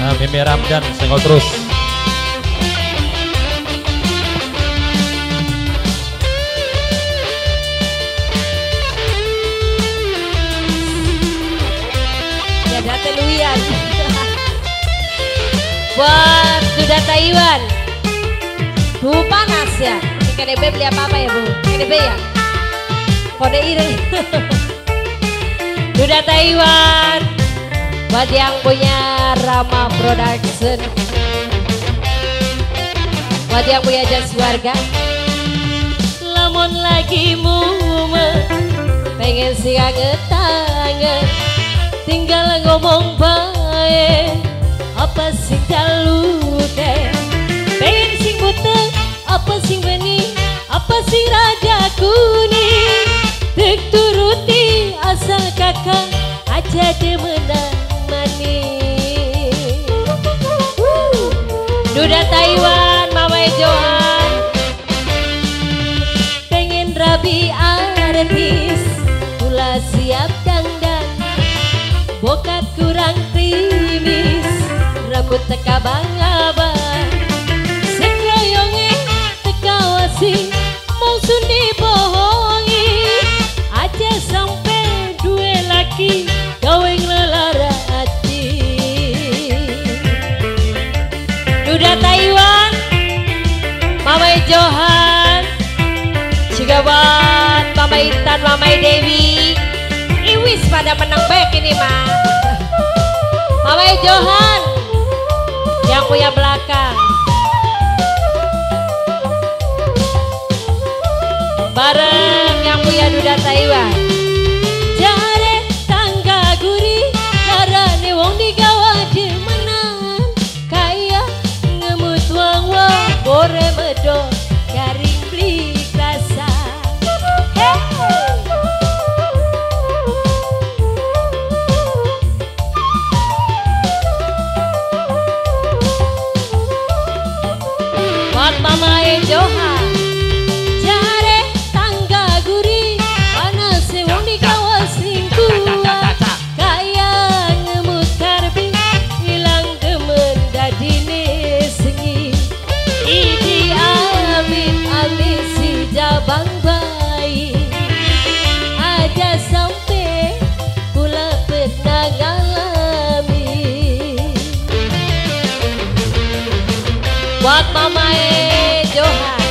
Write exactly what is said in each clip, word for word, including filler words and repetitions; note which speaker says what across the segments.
Speaker 1: uh, Mimi Ramdan senggol terus.
Speaker 2: Ya data Luian. Buat Duda Taiwan. Bu panas ya. K D B beli apa-apa ya Bu? K D B ya? Kode iri. Duda Taiwan. Buat yang punya Rama Production. Buat yang punya jas warga. Lamun lagi mumet, pengen sih anget-anget, tinggal ngomong baik. Apa sih dalu teh? Pengen sing butek, apa sing bening, apa sing raja kuning. Tek turuti asal kakak aja demenang manis. Duda Taiwan, Mama Johan, pengen rabi artis, pula siap dandan, bokat kurang krimis, rambut teka bang-abang, sekroyonge teka wasi, mau sundi bohongi, aja sampai dua laki gaweng lelara hati. Duda Taiwan, Mama Johan, juga buat Mama Intan, Mama Dewi, iwis pada menang baik ini mah. Mama Johan yang punya belakang, bareng yang punya Duda Taiwan. Jare tangga gurih, darane wong digawa demenan, kaya ngemut wong-wong bore medok garing beli rasa. Hey! Buat Mama Johan, jare tangga gurih, panas wong digawa selingkuhan, kaya ngemut karbi, hilang demen dadine sengi. Idi amin amin si jabang bayi, aja sampai pula pernah ngalami. Buat Mama Johan,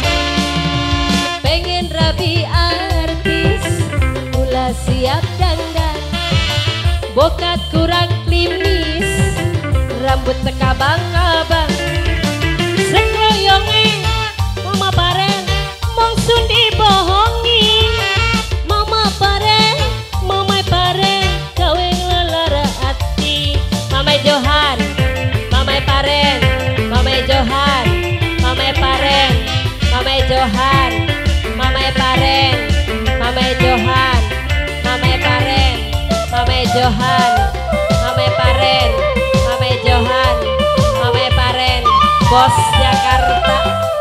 Speaker 2: pengen rabi artis, pula siap dandan, bokat kurang klimis, rambut teka bang-abang, sekroyonge Mama Paren, mong sundi bohongi, Mama Paren, Mama Paren, kaweng lelara hati. Mama Johan, Mama Paren, Mama Johan, Mama Paren, Mama Johan, Mama Paren, Mama Johan, Mama Paren, Mama Johan, Mama Paren, Mama Johan, Mama Paren, Bos Jakarta.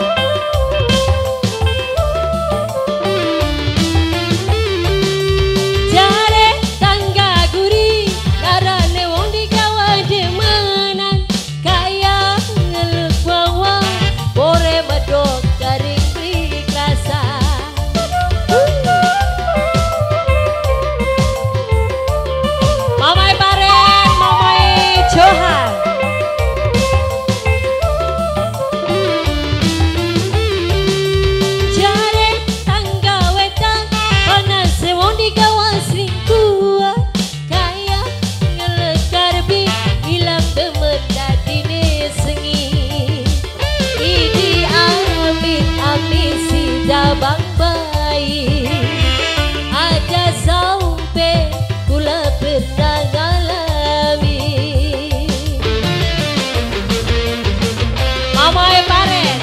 Speaker 2: Jare tangga gurih, darane wong digawa demenan, kaya ngeluk wong-wong bore medok garing beri rasa. Mama Paren, Mama Johan, jare tangga wetan, panas wong digawa selingkuhan, kaya ngeluk karbi, hilang demen dadine sengi. Idi amin amin si jabang bayi, aja sampai pula pernah ngalami. Mama Paren,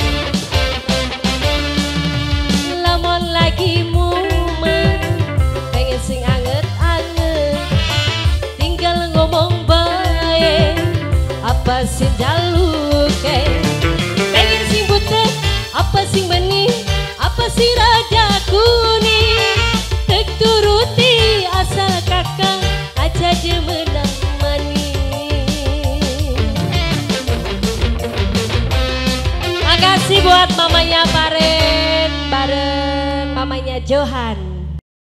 Speaker 2: lamun lagi mumet, pengen sing anget-anget, tinggal ngomong baik, apa sih jaluke, pengen sing butek, apa sing bening, apa sih raja kuning. Tek turuti asal kakak aja demenang manis. kasih buat mamanya Paren bareng mamanya Johan.